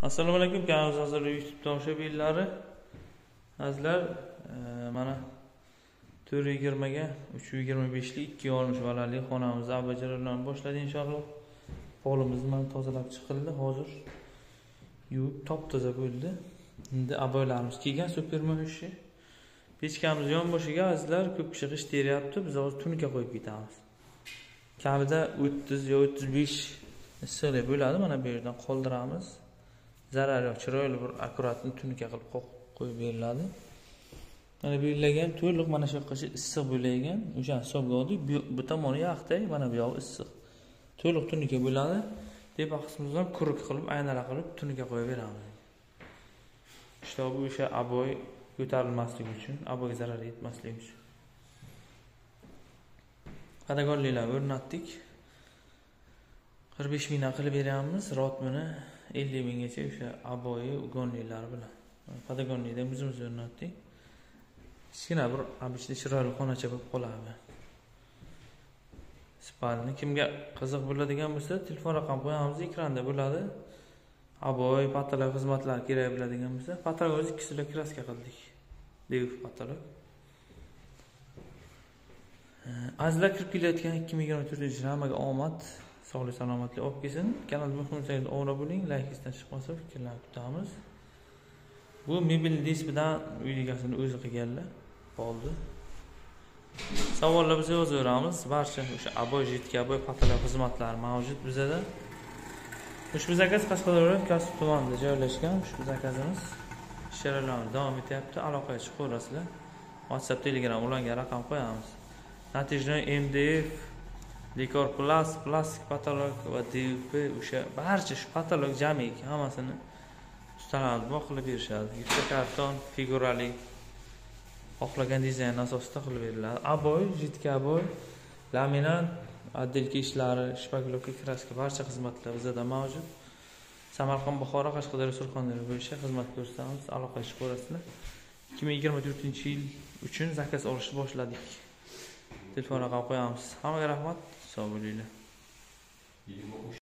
Assalomu alaykum, kanalimiz hozir YouTube tomosha bellari. Azizlar, mana 420 ga 325 lik 2 olmuş valali xonamizni abajaralarni boshladi inshaalloh. Polimizni mana tozalab chiqildi, hozir yuvib top-toza bo'ldi. Endi aboylarimiz kelgan supermo'shi. Pechkamiz yonboshiga azizlar ko'p kishi g'ish teryapti. Biz hozir tunuka qo'yib ketamiz. Kamida 30 yo 35 issiqlik bo'ladi. Mana bu yerdan qoldiramiz. Zarar yo'q, chiroyli bir akkuratni tunuka qilib qo'yib beriladi. Mana bu yerlarga ham to'liq mana shu yoqqacha issiq bo'layotgan. O'sha hisobga oldik. Bu tomoni yoqday, mana bu yoq issiq. To'liq tunuka bo'ladi. Deb aqsimizdan quruq qilib, aynala qilib tunuka qo'yib beramiz. İşte bu o'sha aboy ko'tarilmasligi uchun, aboyga zarar yetmasligi uchun. Padagonliklar o'rnatdik. 45 mingdan qilib beramiz. Rotmini 50 minggacha o'sha aboyi ugonliklar bilan. Padagonlikda o'zimiz o'rnatdik. Kichkina bir abishli chiroyli xonacha bo'lib qoladi. Spalni kimga qiziq bo'ladigan bo'lsa, telefon raqam qo'yamiz, ekranda bo'ladi. Aboy, patolog xizmatlar kerak bo'ladigan bo'lsa, patolog 2 kilo kraska qildik. Dev patolog. Azizlar kirib kelayotgan 2024-yil hammaga omad, sog'lik salomatlik olib kelsin. Kanalga muhim bo'lsangiz obuna bo'ling, laykingizdan chiqmasa fikrlarni kutamiz. Bu mebel displidan uy egasini o'zi qilganlar. Bo'ldi. Savollar biz yozaveramiz. Barcha o'sha aboy, jitga aboy patolog xizmatlari mavjud bizda. Ushbu zakaz Qashqadaryo Kasb tumanida joylashgan. Ushbu zakazimiz ishlarimiz davom etyapti. Aloqaga chiqaverasizlar. WhatsApp, Telegram ularga raqam qo'yamiz. Natijada MDF, Likor Plus, plastik patolog va DVP o'sha barcha shu patolog jamiki hammasini ustalarimiz qilib berishadi. Yuksak karton, figurali xohlagan dizayn asosida qilib beriladi. Aboy, jitga aboy, laminat, отделка ishlari, shpaklovka, kraska barcha xizmatlar bizda mavjud. Samarqand, Buxoro, Qashqadaryo, Surxondaryo bo'yicha xizmat ko'rsatamiz. Aloqaga chiqaverasizlar. 2024-yil uchun zakaz olishni boshladik. Telefon raqam qo'yamiz. Hammaga rahmat. Sog' bo'linglar.